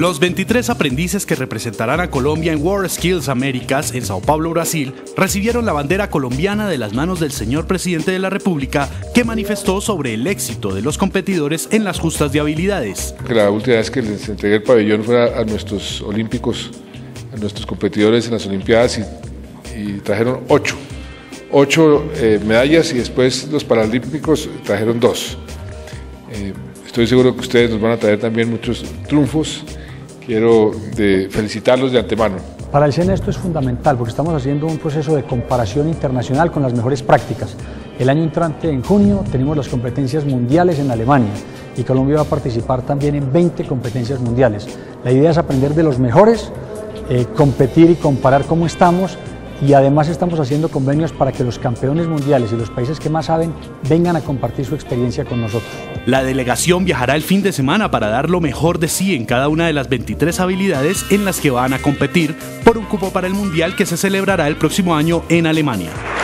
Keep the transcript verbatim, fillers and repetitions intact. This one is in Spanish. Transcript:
Los veintitrés aprendices que representarán a Colombia en World Skills Américas en Sao Paulo, Brasil, recibieron la bandera colombiana de las manos del señor presidente de la República, que manifestó sobre el éxito de los competidores en las justas de habilidades. La última vez que les entregué el pabellón fue a nuestros olímpicos, a nuestros competidores en las Olimpiadas y, y trajeron ocho, ocho eh, medallas y después los paralímpicos trajeron dos. Eh, estoy seguro que ustedes nos van a traer también muchos triunfos. Quiero de felicitarlos de antemano. Para el SENA esto es fundamental porque estamos haciendo un proceso de comparación internacional con las mejores prácticas. El año entrante, en junio, tenemos las competencias mundiales en Alemania y Colombia va a participar también en veinte competencias mundiales. La idea es aprender de los mejores, eh, competir y comparar cómo estamos, y además estamos haciendo convenios para que los campeones mundiales y los países que más saben vengan a compartir su experiencia con nosotros. La delegación viajará el fin de semana para dar lo mejor de sí en cada una de las veintitrés habilidades en las que van a competir por un cupo para el Mundial que se celebrará el próximo año en Alemania.